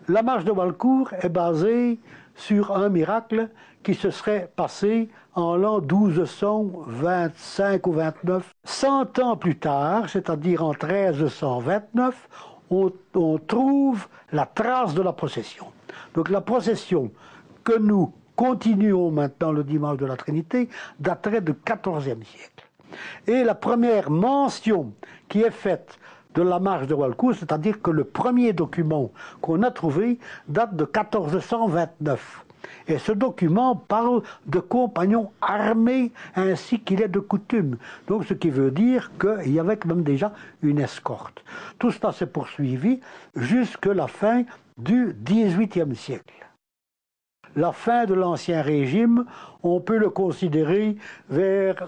La marche de Walcourt est basée sur un miracle qui se serait passé en l'an 1225 ou 29. 100 ans plus tard, c'est-à-dire en 1329, on trouve la trace de la procession. Donc la procession que nous continuons maintenant le dimanche de la Trinité daterait du XIVe siècle. Et la première mention qui est faite de la marche de Walcourt, c'est-à-dire que le premier document qu'on a trouvé date de 1429. Et ce document parle de compagnons armés ainsi qu'il est de coutume. Donc ce qui veut dire qu'il y avait quand même déjà une escorte. Tout cela s'est poursuivi jusqu'à la fin du XVIIIe siècle. La fin de l'Ancien Régime, on peut le considérer vers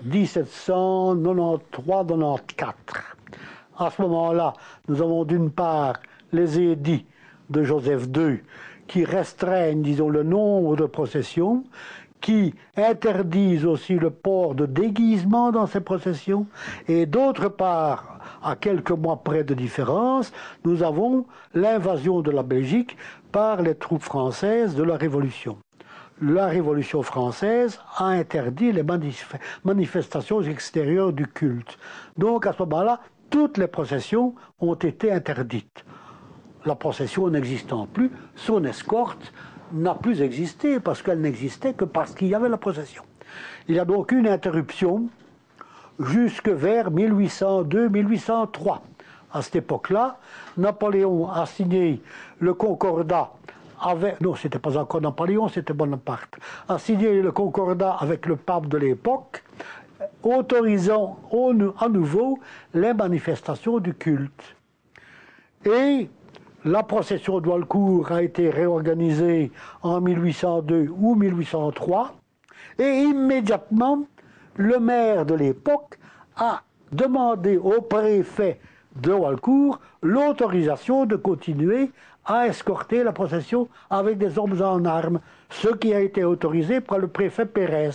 1793-94. À ce moment-là, nous avons d'une part les édits de Joseph II qui restreignent, disons, le nombre de processions, qui interdisent aussi le port de déguisement dans ces processions, et d'autre part, à quelques mois près de différence, nous avons l'invasion de la Belgique par les troupes françaises de la Révolution. La Révolution française a interdit les manifestations extérieures du culte. Donc à ce moment-là, toutes les processions ont été interdites. La procession n'existant plus, son escorte n'a plus existé parce qu'elle n'existait que parce qu'il y avait la procession. Il y a donc une interruption jusque vers 1802-1803. À cette époque-là, Napoléon a signé le Concordat avec... Non, c'était pas encore Napoléon, c'était Bonaparte. A signé le Concordat avec le pape de l'époque, autorisant à nouveau les manifestations du culte. Et la procession de Walcourt a été réorganisée en 1802 ou 1803, et immédiatement, le maire de l'époque a demandé au préfet de Walcourt l'autorisation de continuer à escorter la procession avec des hommes en armes, ce qui a été autorisé par le préfet Pérez.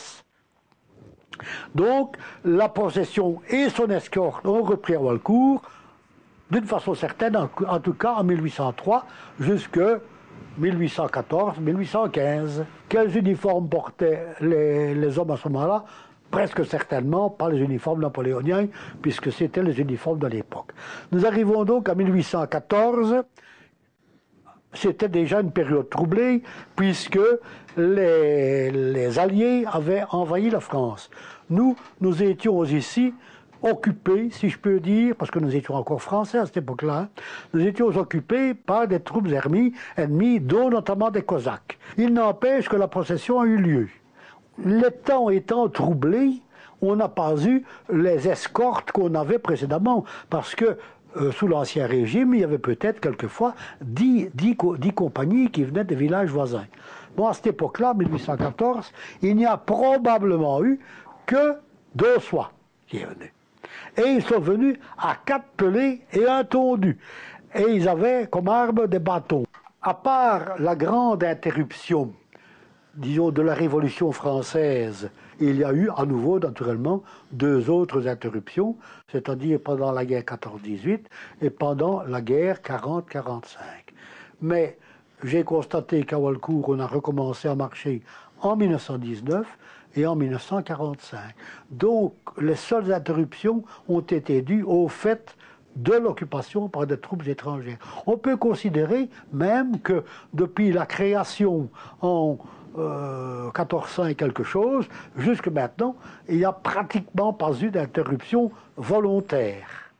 Donc, la procession et son escorte ont repris à Walcourt, d'une façon certaine, en tout cas en 1803, jusque 1814-1815. Quels uniformes portaient les hommes à ce moment-là? Presque certainement pas les uniformes napoléoniens, puisque c'était les uniformes de l'époque. Nous arrivons donc à 1814. C'était déjà une période troublée, puisque les Alliés avaient envahi la France. Nous étions ici occupés, si je peux dire, parce que nous étions encore français à cette époque-là, nous étions occupés par des troupes ennemies, dont notamment des Cosaques. Il n'empêche que la procession a eu lieu. Les temps étant troublés, on n'a pas eu les escortes qu'on avait précédemment, parce que sous l'Ancien Régime, il y avait peut-être quelquefois 10 compagnies qui venaient des villages voisins. Bon, à cette époque-là, 1814, il n'y a probablement eu que 2 soies qui venaient. Et ils sont venus à 4 pelés et un tondu. Et ils avaient comme arme des bâtons. À part la grande interruption, disons, de la Révolution française, il y a eu à nouveau, naturellement, 2 autres interruptions, c'est-à-dire pendant la guerre 14-18 et pendant la guerre 40-45. Mais j'ai constaté qu'à Walcourt, on a recommencé à marcher en 1919 et en 1945. Donc, les seules interruptions ont été dues au fait de l'occupation par des troupes étrangères. On peut considérer même que depuis la création en 1400 et quelque chose, jusque maintenant, il n'y a pratiquement pas eu d'interruption volontaire.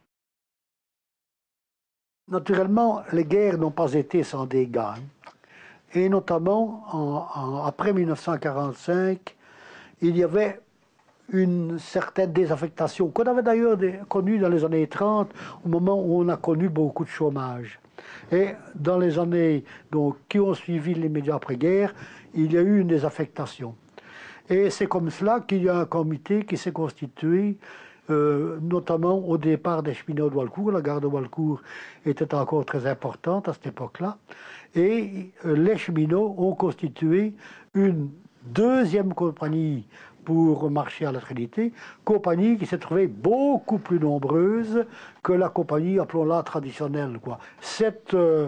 Naturellement, les guerres n'ont pas été sans dégâts. Et notamment, après 1945, il y avait une certaine désaffectation, qu'on avait d'ailleurs connue dans les années 30, au moment où on a connu beaucoup de chômage. Et dans les années qui ont suivi l'immédiat après-guerre, il y a eu une désaffectation. Et c'est comme cela qu'il y a un comité qui s'est constitué, notamment au départ des cheminots de Walcourt. La gare de Walcourt était encore très importante à cette époque-là. Et les cheminots ont constitué une 2e compagnie pour marcher à la Trinité, compagnie qui s'est trouvée beaucoup plus nombreuse que la compagnie, appelons-la traditionnelle, quoi. Cette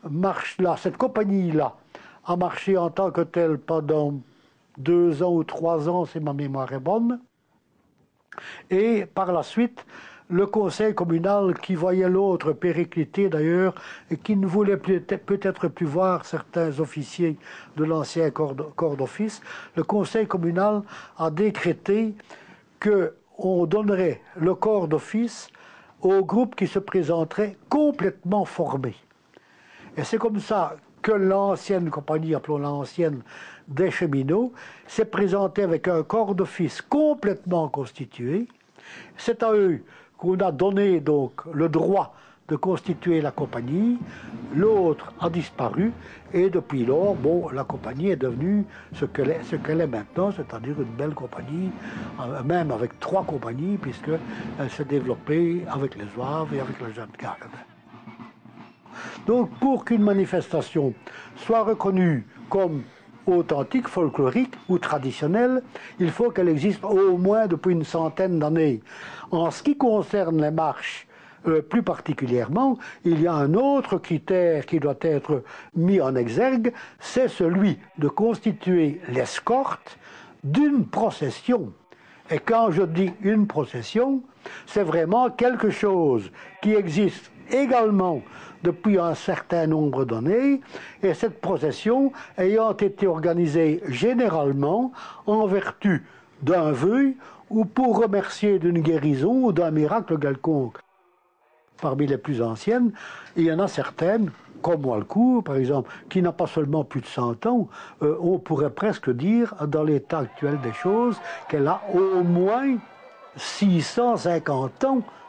marche-là, cette compagnie-là, a marché en tant que telle pendant 2 ans ou 3 ans, si ma mémoire est bonne. Et par la suite, le conseil communal, qui voyait l'autre péricliter d'ailleurs, et qui ne voulait peut-être plus voir certains officiers de l'ancien corps d'office, le conseil communal a décrété qu'on donnerait le corps d'office au groupe qui se présenterait complètement formé. Et c'est comme ça que l'ancienne compagnie, appelons l'ancienne, des cheminots, s'est présentée avec un corps d'office complètement constitué. C'est à eux qu'on a donné donc le droit de constituer la compagnie. L'autre a disparu et depuis lors, bon, la compagnie est devenue ce qu'elle est maintenant, c'est-à-dire une belle compagnie, même avec 3 compagnies, puisqu'elle s'est développée avec les Zouaves et avec la Jeune Garde. Donc, pour qu'une manifestation soit reconnue comme authentique, folklorique ou traditionnelle, il faut qu'elle existe au moins depuis une centaine d'années. En ce qui concerne les marches, plus particulièrement, il y a un autre critère qui doit être mis en exergue, c'est celui de constituer l'escorte d'une procession. Et quand je dis une procession, c'est vraiment quelque chose qui existe également depuis un certain nombre d'années, et cette procession ayant été organisée généralement en vertu d'un vœu ou pour remercier d'une guérison ou d'un miracle quelconque. Parmi les plus anciennes, il y en a certaines, comme Walcourt par exemple, qui n'a pas seulement plus de 100 ans, on pourrait presque dire, dans l'état actuel des choses, qu'elle a au moins 650 ans